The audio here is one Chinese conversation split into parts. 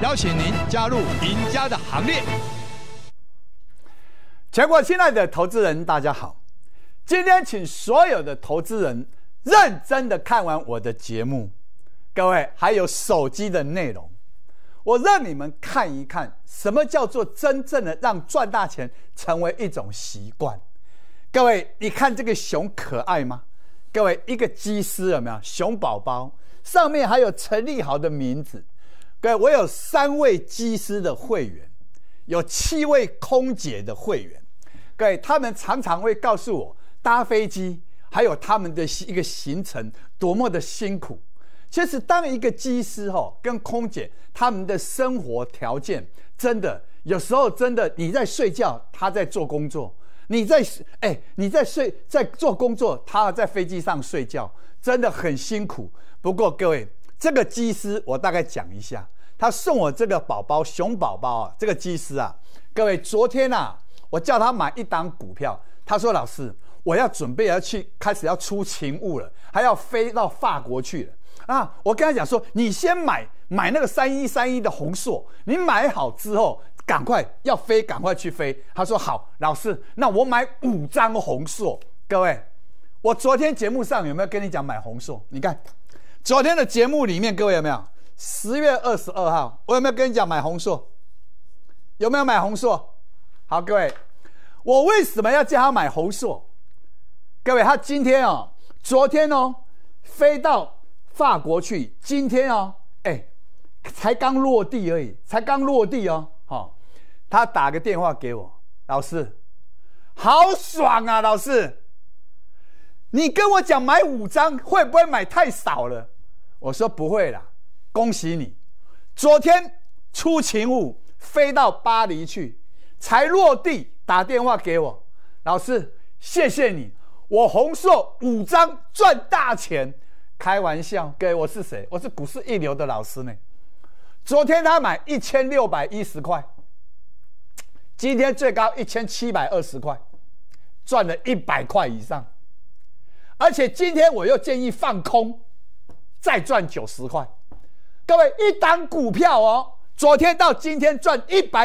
邀请您加入赢家的行列。 全国亲爱的投资人，大家好！今天请所有的投资人认真的看完我的节目，各位还有手机的内容，我让你们看一看什么叫做真正的让赚大钱成为一种习惯。各位，你看这个熊可爱吗？各位，一个机师有没有？熊宝宝上面还有陈立豪的名字。各位，我有3位机师的会员，有7位空姐的会员。各位，他们常常会告诉我搭飞机还有他们的一个行程多么的辛苦。其实当一个机师跟空姐他们的生活条件真的有时候真的你在睡觉他在做工作，你在做工作他在飞机上睡觉，真的很辛苦。不过各位，这个机师我大概讲一下，他送我这个宝宝熊宝宝这个机师各位，昨天我叫他买一档股票，他说老师，我要准备开始要出勤务了，还要飞到法国去了我跟他讲说，你先买那个3131的宏硕，你买好之后赶快要飞，赶快去飞。他说好，老师，那我买5张宏硕。各位，我昨天节目上有没有跟你讲买宏硕？你看昨天的节目里面，各位有没有10月22号我有没有跟你讲买宏硕？有没有买宏硕？好，各位，我为什么要叫他买宏硕？各位，他今天昨天飞到法国去，今天才刚落地而已，才刚落地他打个电话给我，老师，好爽啊，老师，你跟我讲买5张，会不会买太少了？我说不会啦，恭喜你，昨天出勤务飞到巴黎去，才落地打电话给我，老师，谢谢你，我宏硕5张赚大钱。开玩笑，各位，我是谁？我是股市一流的老师呢。昨天他买1610块，今天最高1720块，赚了100块以上。而且今天我又建议放空，再赚90块。各位，一档股票昨天到今天赚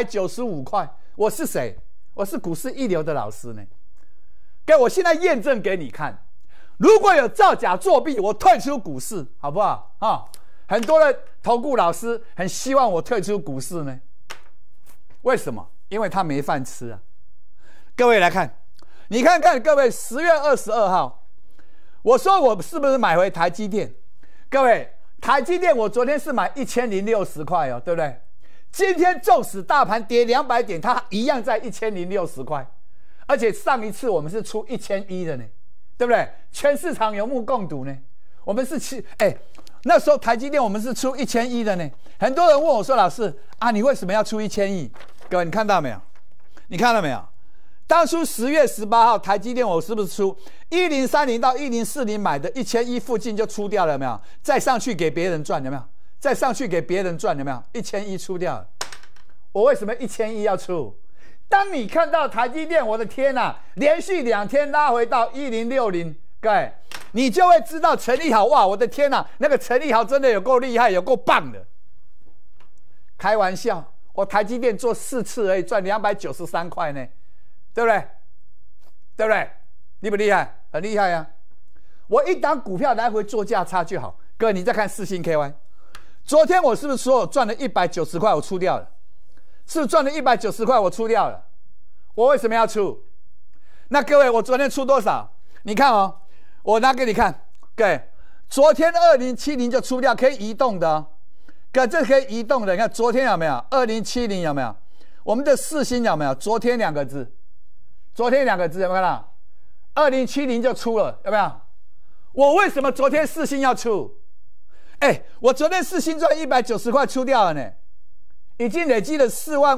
195块。我是谁？我是股市一流的老师呢。各位，我现在验证给你看。如果有造假作弊，我退出股市，好不好很多的投顾老师很希望我退出股市呢。为什么？因为他没饭吃各位来看，你看看各位10月22号我说我是不是买回台积电？各位，台积电我昨天是买1060块对不对？今天纵使大盘跌200点，它一样在1060块，而且上一次我们是出1100的呢，对不对？全市场有目共睹呢。我们是那时候台积电我们是出1100的呢。很多人问我说，老师你为什么要出1000亿？各位，你看到没有？你看到没有？当初10月18号台积电我是不是出1030到1040买的1000亿附近就出掉了，有没有？再上去给别人赚，有没有？再上去给别人赚，有没有？1000亿出掉了。我为什么1000亿要出？当你看到台积电，我的天连续2天拉回到1060，各位，你就会知道陈立豪，哇，我的天那个陈立豪真的有够厉害，有够棒的。开玩笑，我台积电做4次而已，赚293块呢，对不对？对不对？厉不厉害？很厉害我一档股票来回做价差就好。各位，你再看世芯 KY， 昨天我是不是说我赚了190块，我出掉了？是不是赚了190块，我出掉了？我为什么要出？那各位，我昨天出多少？你看我拿给你看。各位，昨天2070就出掉，可以移动的各位，这可以移动的。你看昨天有没有2070？有没有？我们的世芯有没有？昨天2个字，昨天2个字有没有看到？2070就出了，有没有？我为什么昨天世芯要出？我昨天世芯赚190块出掉了呢，已经累积了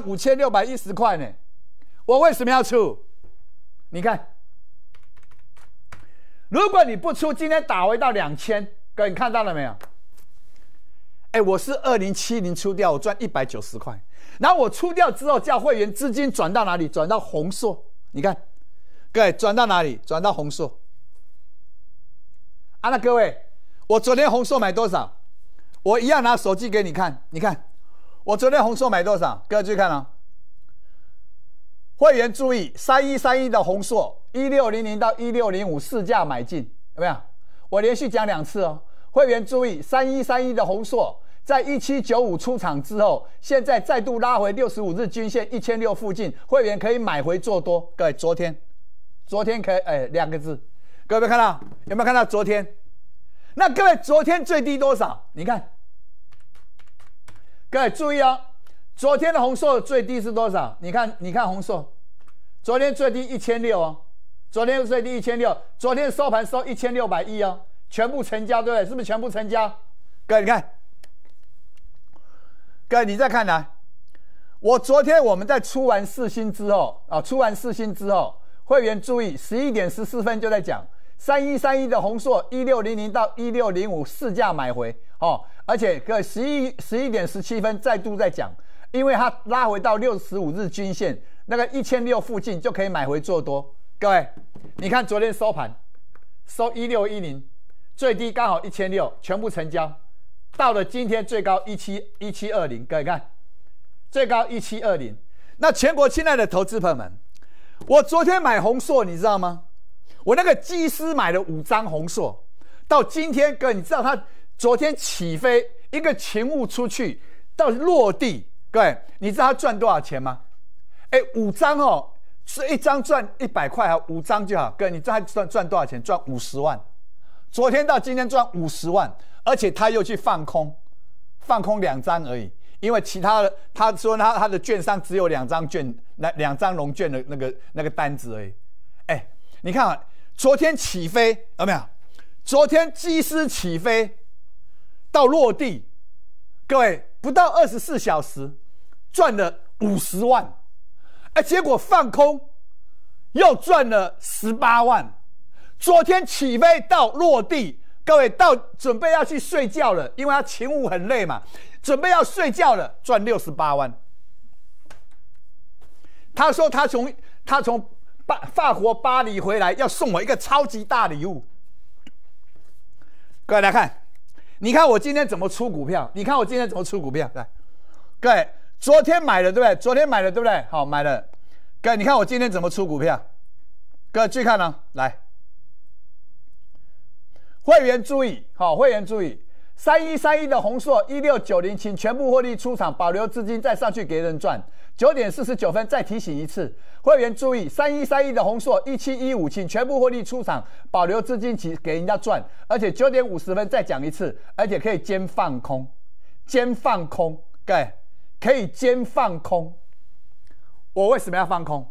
45610块呢。我为什么要出？你看，如果你不出，今天打回到2000，各位你看到了没有？我是2070出掉，我赚190块，然后我出掉之后，叫会员资金转到哪里？转到宏硕。你看，各位转到哪里？转到宏硕。那各位，我昨天宏硕买多少？我一样拿手机给你看，你看， 我昨天红硕买多少？各位注意看啊！会员注意，3131的红硕1600到1605市价买进，有没有？我连续讲2次哦。会员注意，3131的红硕在1795出场之后，现在再度拉回65日均线1600附近，会员可以买回做多。各位，昨天可以2个字，各位有没有看到？有没有看到昨天？那各位昨天最低多少？你看，各位注意哦，昨天的红硕最低是多少？你看红硕，昨天最低1600哦，昨天最低1600，昨天收盘收1610哦，全部成交，对不对？是不是全部成交？各位你看，各位你再看来，我昨天我们在出完世新之后，会员注意11点14分就在讲3131的红硕1600到1605市价买回哦，而且各位11点17分再度在讲，因为它拉回到65日均线那个1600附近就可以买回做多。各位，你看昨天收盘收1610，最低刚好1600，全部成交。到了今天最高1720，各位看，最高1720。那全国亲爱的投资朋友们，我昨天买红硕，你知道吗？我那个机师买了5张红硕，到今天，各位你知道他昨天起飞一个勤务出去到落地，各位你知道他赚多少钱吗？5张哦，是1张赚100块啊，5张就好。各位你知道他赚多少钱？赚50万。昨天到今天赚50万，而且他又去放空2张而已，因为其他的他说他的券商只有2张券，2张融券的那个单子而已。你看啊，昨天起飞有没有？昨天机师起飞到落地，各位不到24小时赚了50万，结果放空又赚了18万。昨天起飞到落地，各位到准备要去睡觉了，因为他勤务很累嘛，准备要睡觉了，赚68万。他说他从法国巴黎回来，要送我一个超级大礼物。各位来看，你看我今天怎么出股票？来，各位昨天买了对不对？好，买了。各位你看我今天怎么出股票？各位注意看哦，来。会员注意，3131的红硕1690，请全部获利出场，保留资金再上去给人赚。9点49分再提醒一次，会员注意，3131的红硕1715，请全部获利出场，保留资金给人家赚。而且9点50分再讲一次，而且可以兼放空，对，可以兼放空。我为什么要放空？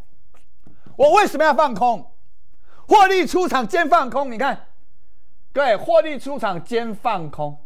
获利出场兼放空，你看。对，获利出场兼放空。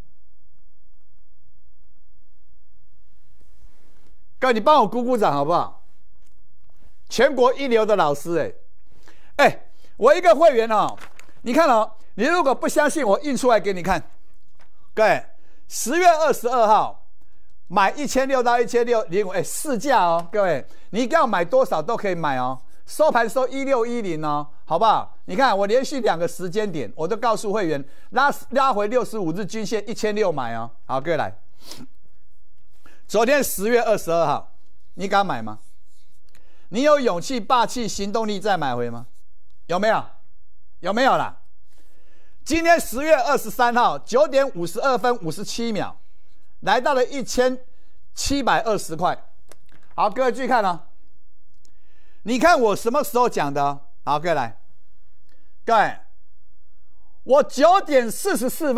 各位，你帮我鼓鼓掌好不好？全国一流的老师，我一个会员哦，你看哦，你如果不相信，我印出来给你看。各位，10月22号买1600到1605，市价哦，各位，你要买多少都可以买哦。收盘收1610哦，好不好？你看我连续2个时间点，我都告诉会员拉回65日均线1600买哦。好，各位来，昨天10月22号，你敢买吗？你有勇气、霸气、行动力再买回吗？有没有？有没有啦？今天10月23号9点52分57秒，来到了1720块。好，各位注意看哦。你看我什么时候讲的哦？好，各位来，各位，我9点44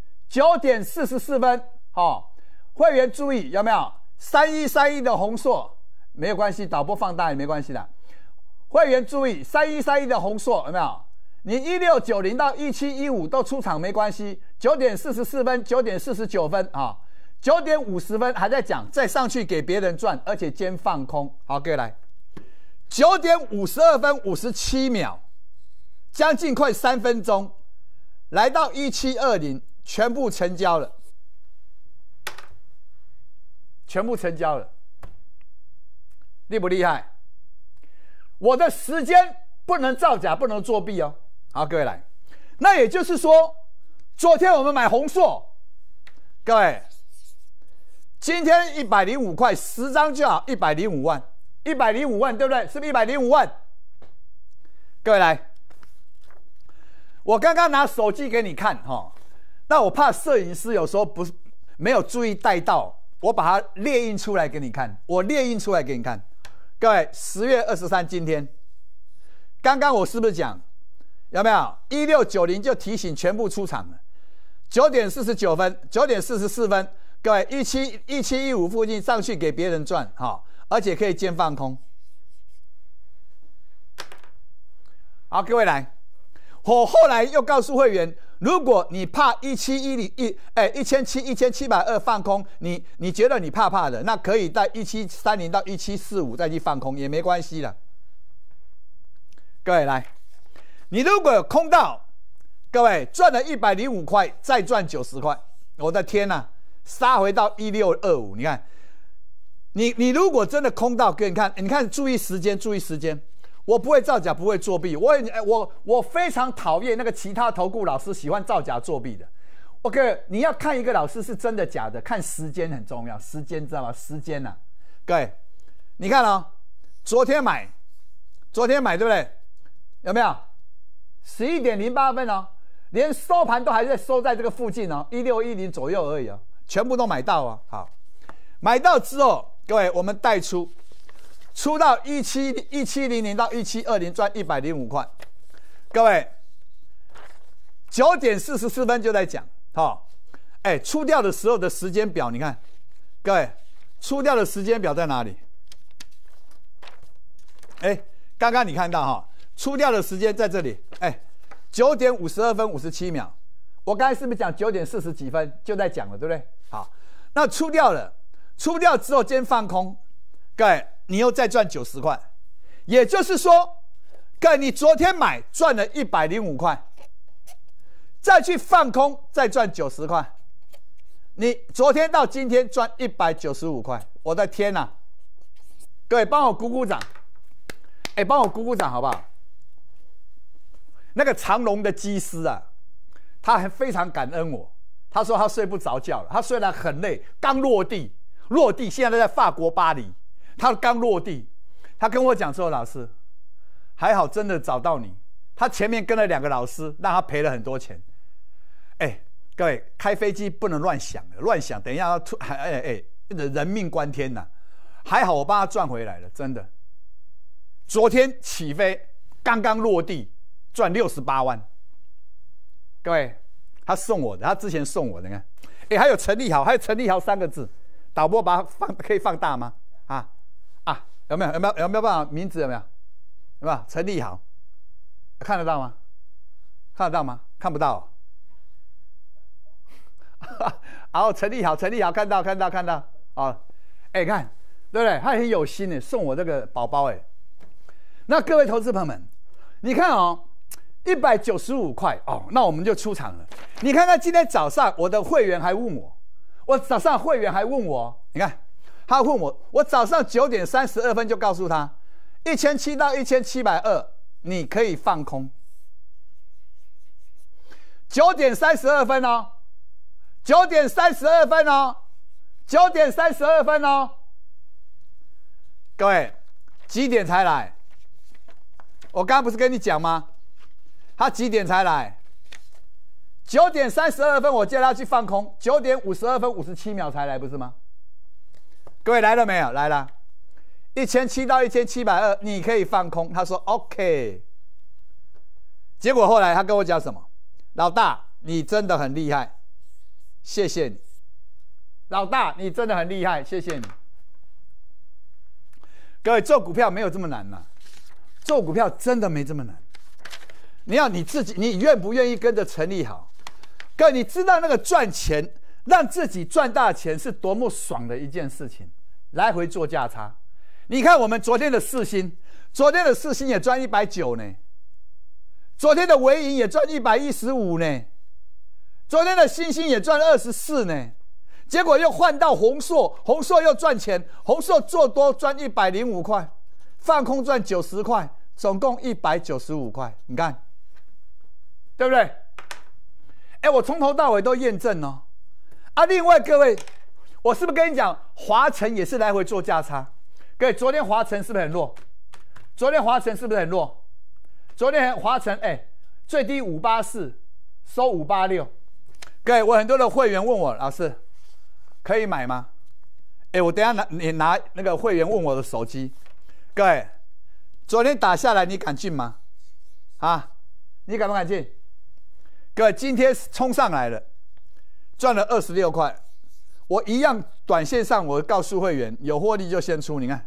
分，会员注意有没有？3131的红硕没有关系，导播放大也没关系的。会员注意3131的红硕有没有？你1690到1715都出场没关系。9点44分、9点49分啊，9点50分还在讲，再上去给别人赚，而且兼放空。好，各位来。9点52分57秒，将近快3分钟，来到1720，全部成交了，厉不厉害？我的时间不能造假，不能作弊哦。好，各位来，那也就是说，昨天我们买红硕，各位， 今天105块，10张就好，105万，105万，对不对？是不是105万？各位来，我刚刚拿手机给你看哈，那我怕摄影师有时候不是没有注意带到，我把它列印出来给你看，我列印出来给你看。各位，10月23今天，刚刚我是不是讲有没有1690就提醒全部出场了？9点49分，9点44分。各位1715附近上去给别人赚哈，而且可以兼放空。好，各位来，我后来又告诉会员，如果你怕172017001720放空，你觉得你怕的，那可以在1730到1745再去放空也没关系了。各位来，你如果有空到，各位赚了105块，再赚90块，我的天哪！杀回到1625，你看，你如果真的空到，给你看，注意时间，注意时间。我不会造假，不会作弊。我非常讨厌那个其他投顾老师喜欢造假作弊的。OK， 你要看一个老师是真的假的，看时间很重要，时间知道吗？时间啊，各位，你看哦，昨天买对不对？有没有？11点08分哦，连收盘都还在收在这个附近哦，1610左右而已哦。全部都买到啊！好，买到之后，各位我们带出到1700到1720赚105块。各位，9点44分就在讲，出掉的时候的时间表，你看，各位出掉的时间表在哪里？刚刚你看到哈，出掉的时间在这里，9点52分57秒。我刚才是不是讲9点40几分就在讲了，对不对？好，那出掉之后，今天放空，各位，你又再赚90块，也就是说，各位你昨天买赚了105块，再去放空再赚90块，你昨天到今天赚195块，我的天哪！各位帮我鼓鼓掌，帮我鼓鼓掌好不好？那个长隆的机师啊，他还非常感恩我。他说他睡不着觉了，他虽然很累，刚落地，现在在法国巴黎，他刚落地，他跟我讲说，老师，还好真的找到你。他前面跟了2个老师，让他赔了很多钱。各位开飞机不能乱想，等一下要人命关天呐。还好我帮他赚回来了，真的。昨天起飞，刚刚落地，赚68万。各位。他送我的，他之前送我的，你看，还有陈立豪3个字，导播把它可以放大吗？有没有办法？名字有没有？陈立豪，看得到吗？看不到。好，陈立豪看到啊，看，对不对？他很有心的送我这个宝宝那各位投资朋友们，你看哦。195块哦，那我们就出场了。你看看今天早上我的会员还问我，你看他问我早上9点32分就告诉他，1700到1720你可以放空。9点32分哦，9点32分哦，各位几点才来？我刚刚不是跟你讲吗？他几点才来？9点32分，我叫他去放空，9点52分57秒才来，不是吗？各位来了没有？来了，1700到1720，你可以放空。他说 OK。结果后来他跟我讲什么？老大，你真的很厉害，谢谢你。老大，你真的很厉害，谢谢你。各位做股票没有这么难呐，做股票真的没这么难。你自己，你愿不愿意跟着陈立豪？各位，你知道那个赚钱，让自己赚大钱是多么爽的一件事情。来回做价差，你看我们昨天的世新也赚190呢，昨天的微银也赚115呢，昨天的新兴也赚24呢，结果又换到宏硕又赚钱，宏硕做多赚105块，放空赚90块，总共195块，你看。对不对？我从头到尾都验证哦。另外各位， 我是不是跟你讲，华城也是来回做价差？各位，昨天华城是不是很弱？昨天华城是不是很弱？昨天华城最低584，收586。各位，我很多的会员问我，老师可以买吗？我等一下你拿那个会员问我的手机。各位，昨天打下来你敢进吗？啊，你敢不敢进？各位，今天冲上来了，赚了26块。我一样，短线上我告诉会员，有获利就先出。你看，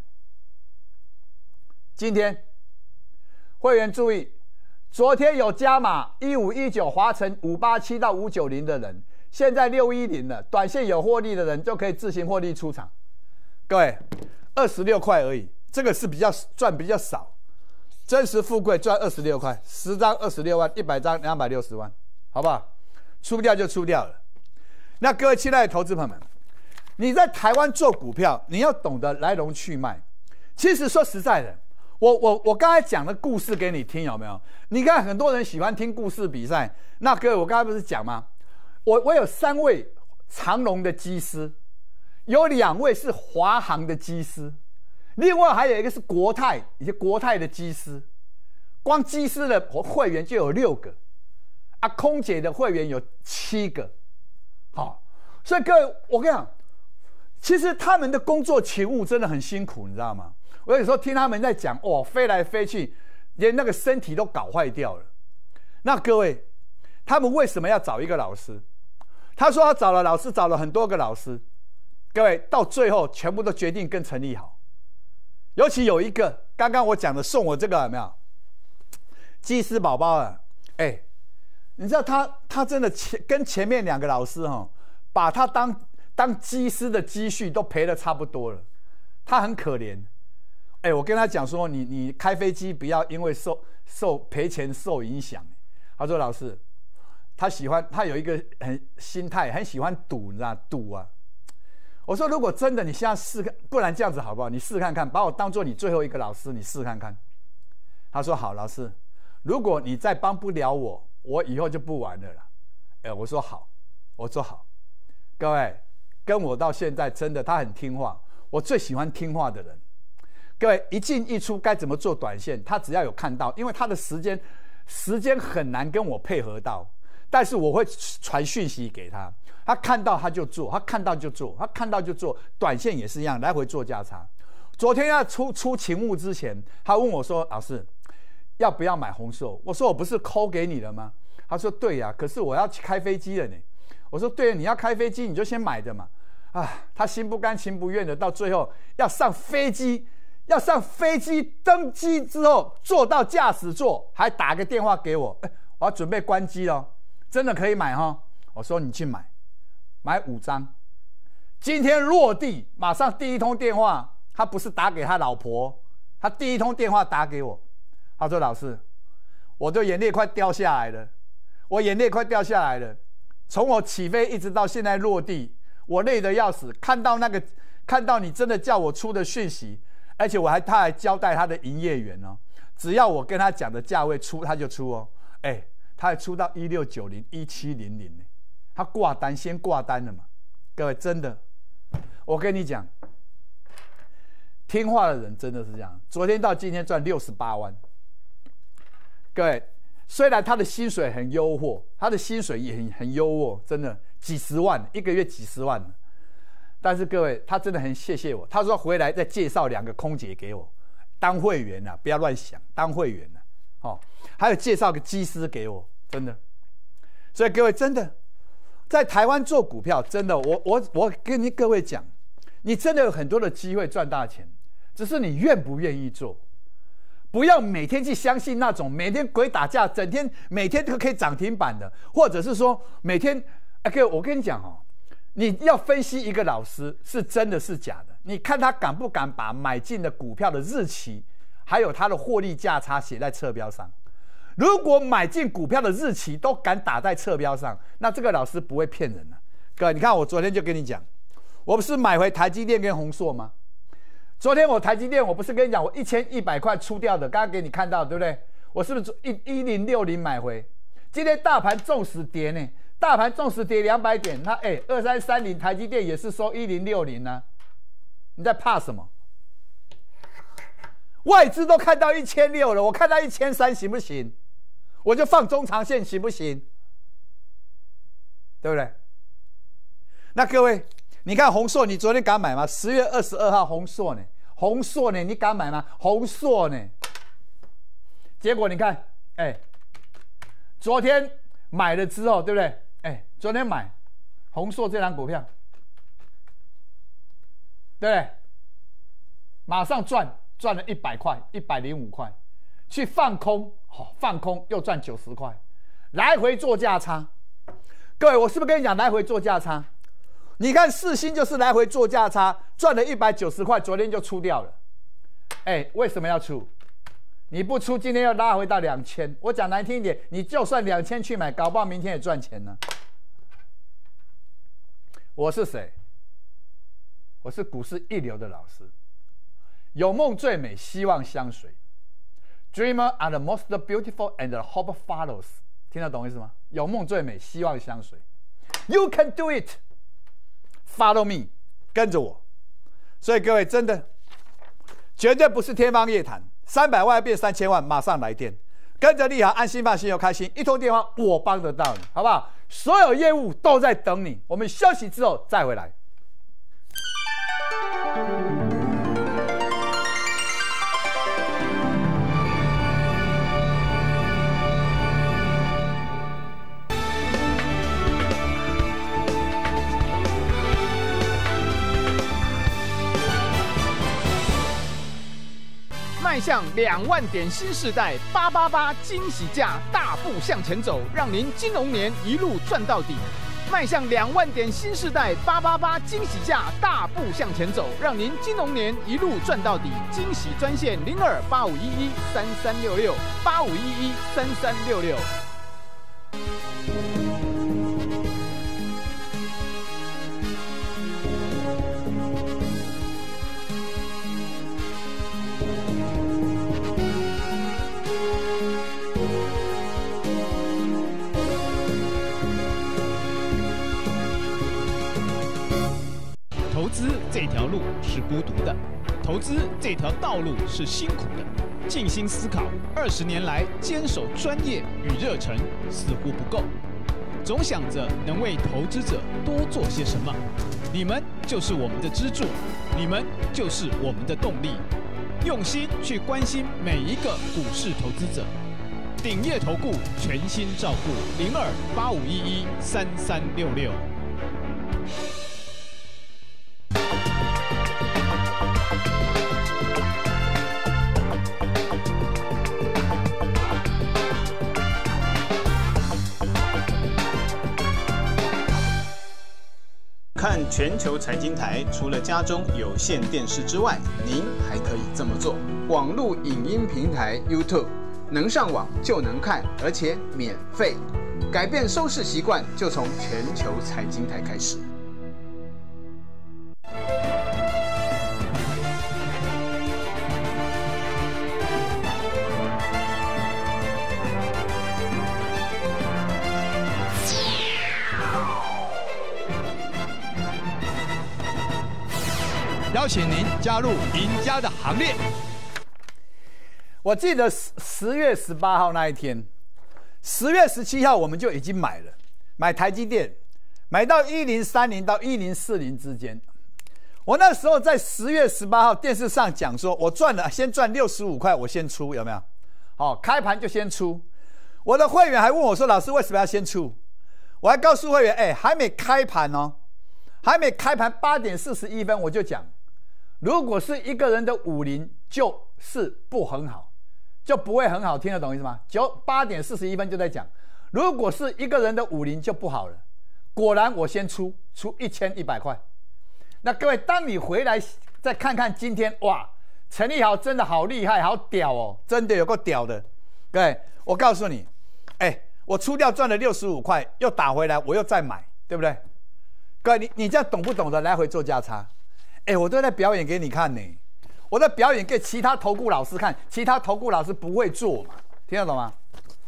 今天会员注意，昨天有加码1519华城587到590的人，现在610了。短线有获利的人就可以自行获利出场。各位，26块而已，这个是赚比较少。真实富贵赚26块，10张26万，100张260万，好不好？出不掉就出掉了。那各位亲爱的投资朋友们，你在台湾做股票，你要懂得来龙去脉。其实说实在的，我刚才讲的故事给你听，有没有？你看很多人喜欢听故事比赛。那各位，我刚才不是讲吗？我有3位长荣的机师，有2位是华航的机师，另外还有一个是国泰，以及国泰的机师。光机师的会员就有6个，空姐的会员有7个。好，所以各位，我跟你讲，其实他们的工作勤务真的很辛苦，你知道吗？我有时候听他们在讲，飞来飞去，连那个身体都搞坏掉了。那各位，他们为什么要找一个老师？他说他找了老师，找了很多个老师，各位到最后全部都决定跟陈立好。尤其有一个，刚刚我讲的送我这个有没有？技师宝宝啊，你知道他真的跟前面2个老师把他当机师的积蓄都赔得差不多了，他很可怜。我跟他讲说，你开飞机不要因为赔钱受影响。他说老师，他有一个心态，很喜欢赌，你知道赌啊。我说如果真的你现在试看，不然这样子好不好？你试看看，把我当做你最后一个老师，你试看看。他说好，老师，如果你再帮不了我以后就不玩了啦。我说好，我说好。各位跟我到现在真的他很听话，我最喜欢听话的人。各位一进一出该怎么做短线，他只要有看到，因为他的时间很难跟我配合到，但是我会传讯息给他，他看到他就做，他看到就做，他看到就做。短线也是一样，来回做价差。昨天要出勤务之前，他问我说：“老师，要不要买红寿？”我说：“我不是扣给你了吗？”他说：“对呀，可是我要去开飞机了呢。”我说：“对，你要开飞机你就先买的嘛。”他心不甘情不愿的，到最后要上飞机登机之后坐到驾驶座，还打个电话给我，我要准备关机了，真的可以买哈？我说你去买5张。今天落地马上第一通电话，他不是打给他老婆，他第一通电话打给我，他说老师，我的眼泪快掉下来了，从我起飞一直到现在落地，我累得要死，看到你真的叫我出的讯息，而且他还交代他的营业员只要我跟他讲的价位出他就出他还出到1690、1700呢，他先挂单了嘛。各位真的，我跟你讲，听话的人真的是这样。昨天到今天赚68万，各位，虽然他的薪水很优渥，他的薪水也很优渥，真的几十万，一个月几十万。但是各位，他真的很谢谢我。他说回来再介绍2个空姐给我当会员不要乱想，当会员还有介绍个机师给我，真的。所以各位真的在台湾做股票，真的，我跟各位讲，你真的有很多的机会赚大钱，只是你愿不愿意做。不要每天去相信那种每天鬼打架，每天都可以涨停板的，或者是说每天，各位我跟你讲你要分析一个老师是真的是假的，你看他敢不敢把买进的股票的日期，还有他的获利价差写在侧标上。如果买进股票的日期都敢打在侧标上，那这个老师不会骗人了。各位，你看我昨天就跟你讲，我不是买回台积电跟宏硕吗？昨天我台积电，我不是跟你讲我1100块出掉的，刚刚给你看到对不对？我是不是1060买回？今天大盘纵使跌呢， 大盘纵使跌200点，那2330台积电也是收1060啊，你在怕什么？外资都看到1600了，我看到1300行不行？我就放中长线行不行？对不对？那各位，你看宏硕，你昨天敢买吗？10月22号宏硕呢，你敢买吗？宏硕呢？结果你看，昨天买了之后，对不对？昨天买宏硕这档股票，对不对？马上赚了100块，105块，去放空，放空又赚90块，来回做价差。各位，我是不是跟你讲来回做价差？你看世芯就是来回做价差，赚了190块，昨天就出掉了。为什么要出？你不出，今天又拉回到2000。我讲难听一点，你就算2000去买，搞不好明天也赚钱呢。我是谁？我是股市一流的老师。有梦最美，希望相随。Dreamer are the most beautiful and the hope follows。听得懂意思吗？有梦最美，希望相随。You can do it. Follow me， 跟着我。所以各位真的绝对不是天方夜谭，300万变3000万，马上来电，跟着立行安心放心又开心，一通电话我帮得到你，好不好？所有业务都在等你。我们休息之后再回来。 迈向2万点新世代，888惊喜价大步向前走，让您金龙年一路赚到底。迈向2万点新世代，888惊喜价大步向前走，让您金龙年一路赚到底。惊喜专线02-8511-3366，8511-3366。 投资这条路是孤独的，投资这条道路是辛苦的。静心思考，20年来坚守专业与热忱似乎不够，总想着能为投资者多做些什么。你们就是我们的支柱，你们就是我们的动力。用心去关心每一个股市投资者。鼎业投顾全心照顾，02-8511-3366。 看全球财经台，除了家中有线电视之外，您还可以这么做：网络影音平台 YouTube， 能上网就能看，而且免费。改变收视习惯，就从全球财经台开始。 邀请您加入赢家的行列。 我记得10月18号那一天，10月17号我们就已经买了，买台积电，买到1030到1040之间。我那时候在10月18号电视上讲说，我先赚65块，我先出，有没有？开盘就先出。我的会员还问我说，老师为什么要先出？我还告诉会员，还没开盘哦，还没开盘8点41分我就讲。如果是一个人的50，就是不很好，就不会很好，听得懂意思吗？8点41分就在讲，如果是一个人的50就不好了。果然我先出1100块。那各位，当你回来再看看今天，哇，陈立豪真的好厉害，好屌哦，真的有够屌的。各位，我告诉你，我出掉赚了65块，又打回来，我又再买，对不对？各位，你这样懂不懂得来回做价差？我都在表演给你看呢，我在表演给其他投顾老师看，其他投顾老师不会做嘛，听得懂吗？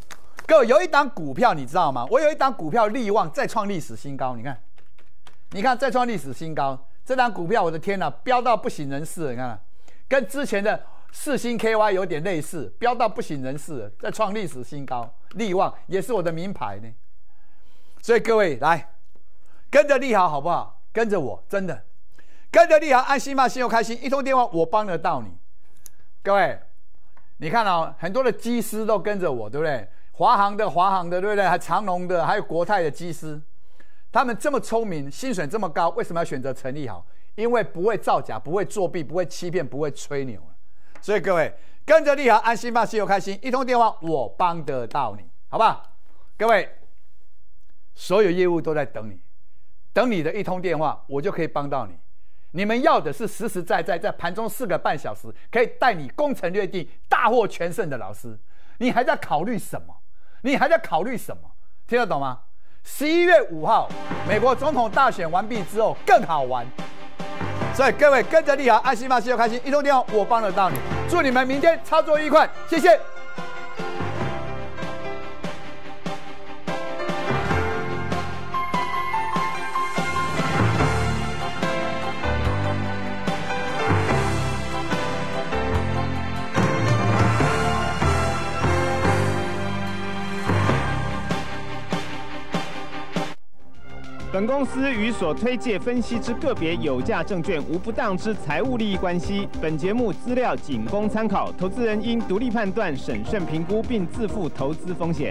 各位有一档股票你知道吗？我有一档股票力旺再创历史新高，你看再创历史新高，这档股票我的天哪，飙到不省人事了，你看，跟之前的世芯 KY 有点类似，飙到不省人事了，再创历史新高，力旺也是我的名牌呢。所以各位来跟着利豪好不好？跟着我，真的跟着利豪，安心嘛，心又开心，一通电话我帮得到你。各位，你看哦，很多的机师都跟着我，对不对？华航的，对不对？还长荣的，还有国泰的机师，他们这么聪明，薪水这么高，为什么要选择陈利豪？因为不会造假，不会作弊，不会欺骗，不会吹牛。所以各位跟着利豪，安心吧，心又开心，一通电话我帮得到你，好不好？各位，所有业务都在等你，等你的一通电话，我就可以帮到你。你们要的是实实在在在盘中4个半小时可以带你攻城略地、大获全胜的老师。你还在考虑什么？听得懂吗？11月5号，美国总统大选完毕之后更好玩。所以各位跟着利豪，安心吧，心又开心，一通电话我帮得到你。祝你们明天操作愉快，谢谢。 本公司与所推介分析之个别有价证券无不当之财务利益关系。本节目资料仅供参考，投资人应独立判断、审慎评估，并自负投资风险。